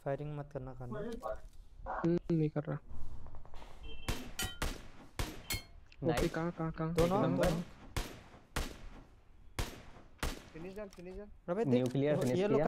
Firing मत करना खाना। नहीं कर रहा। ओके कहाँ दोनों एकदम दोनों। Finish done finish done. अबे देख न्यूक्लियर फिनिश ये किया। लोग